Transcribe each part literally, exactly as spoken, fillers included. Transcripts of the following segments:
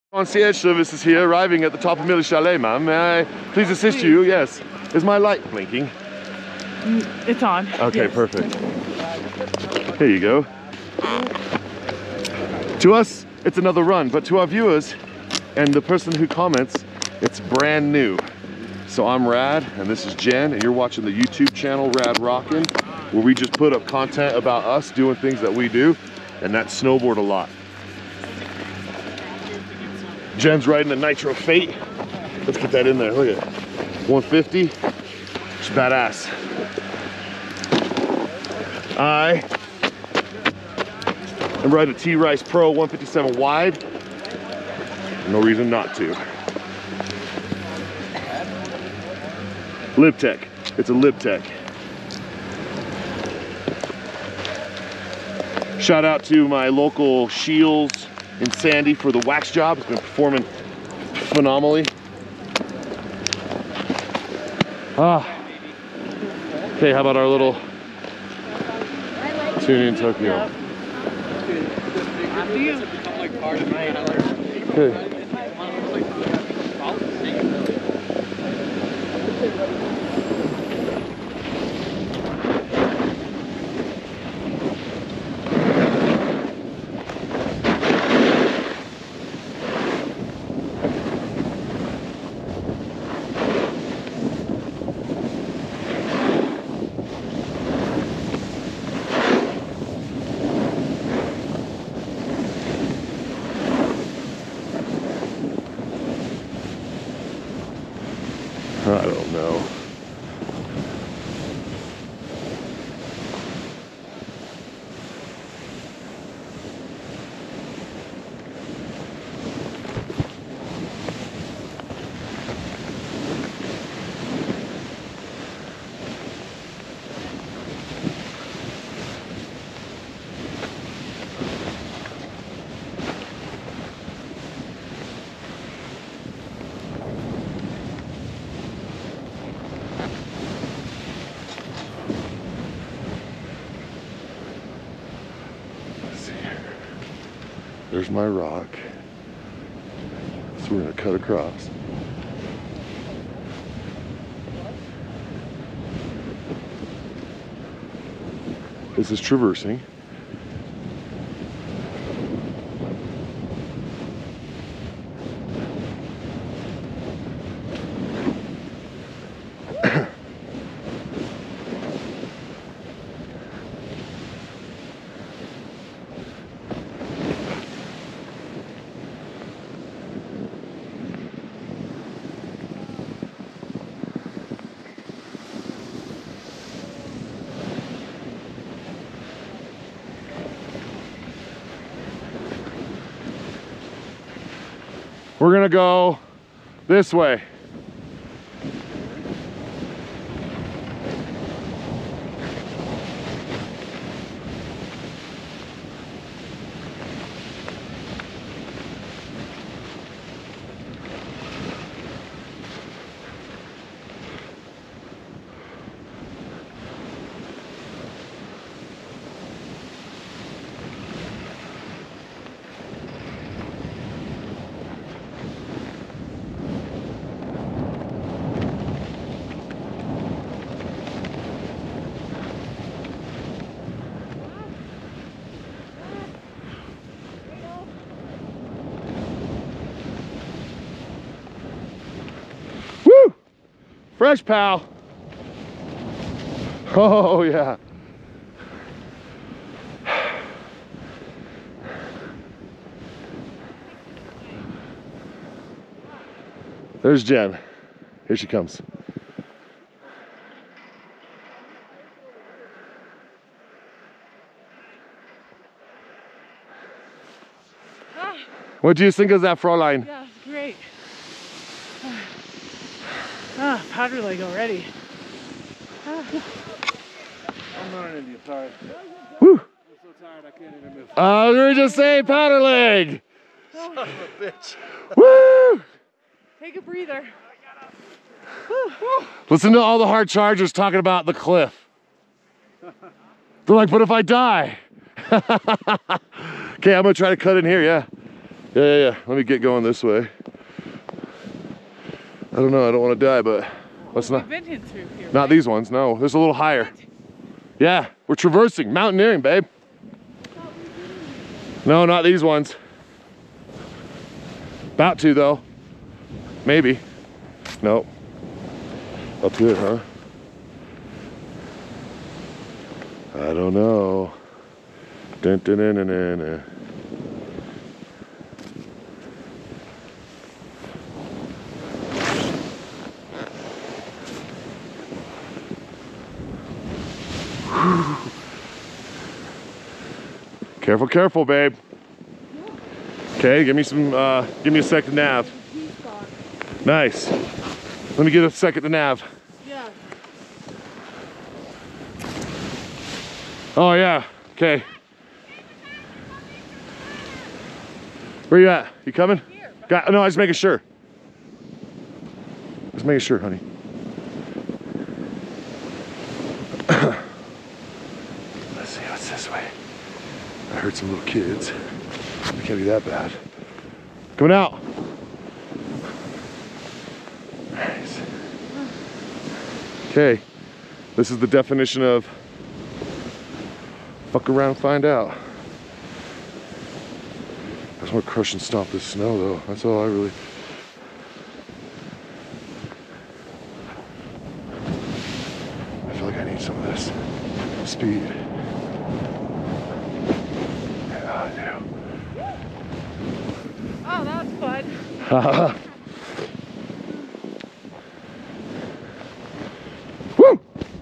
Concierge service is here, arriving at the top of MILLY Chalet, ma'am. May I please assist you? Yes. Is my light blinking? It's on. Okay, yes. Perfect. Here you go. To us, it's another run, but to our viewers and the person who comments, it's brand new. So I'm Rad, and this is Jen, and you're watching the YouTube channel Rad Rockin', where we just put up content about us doing things that we do, and that's snowboard a lot. Jen's riding a Nitro Fate. Let's get that in there. Look at it. one fifty. It's badass. I am riding a T-Rice Pro one fifty-seven wide. No reason not to. LibTech. It's a LibTech. Shout out to my local Shields in Sandy for the wax job. It's been performing phenomenally. Ah. Okay, how about our little tune in Tokyo? Okay. I don't know. There's my rock. So we're gonna cut across. This is traversing. We're gonna go this way. Fresh, pal. Oh, yeah. There's Jen. Here she comes. Ah. What do you think of that, Fräulein? Yeah, it's great. Ah, powder leg already. Ah. I'm running into you, sorry. Woo! I'm so tired I can't even move. Uh, we were just saying powder leg! Son of a bitch. Woo! Take a breather. Listen to all the hard chargers talking about the cliff. They're like, but if I die? Okay, I'm gonna try to cut in here, yeah. Yeah, yeah, yeah. Let me get going this way. I don't know. I don't want to die, but let's We've not. been in through here. Not right? these ones. No, there's a little higher. Yeah, we're traversing, mountaineering, babe. No, not these ones. About to though. Maybe. Nope. Up here, huh? I don't know. Dun, dun, dun, dun, dun, dun. Careful, careful, babe. Okay, give me some, uh, give me a second nav. Nice. Let me get a second to nav. Yeah. Oh yeah, okay. Where you at? You coming? Here. Got, no, I was making sure. Just making sure, honey. Let's see what's this way. I heard some little kids. It can't be that bad. Coming out. Nice. Okay, this is the definition of fuck around, find out. I just want to crush and stomp this snow though. That's all I really. I feel like I need some of this speed. Yeah, I do. Oh, that was fun. Haha. Woo!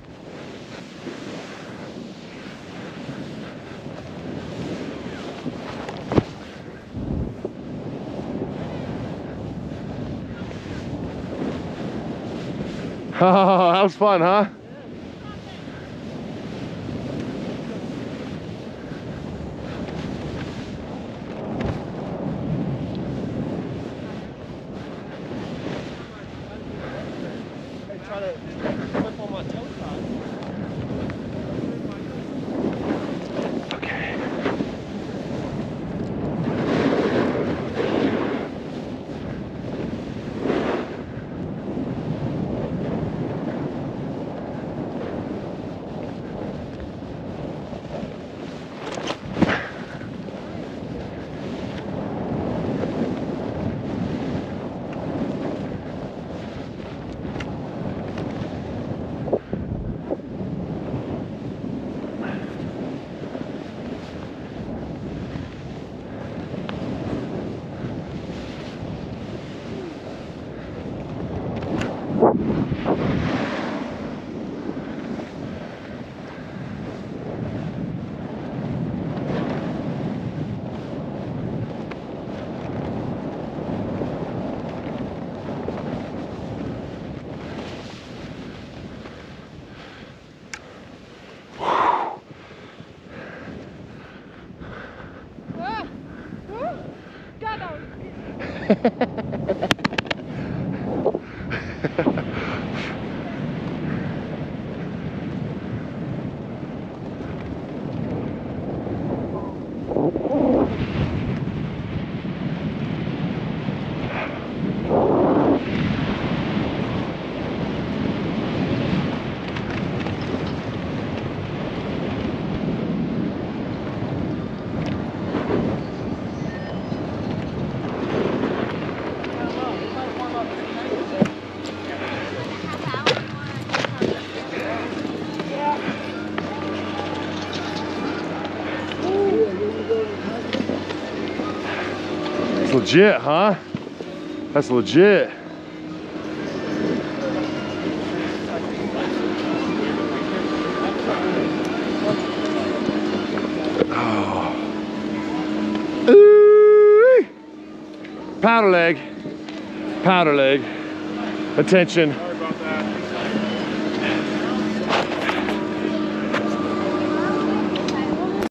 Oh, that was fun, huh? Try to flip on my toe top. Okay. Ah, woo. God, that was It's legit, huh? That's legit. Oh. Ooh. Powder leg. Powder leg. Attention.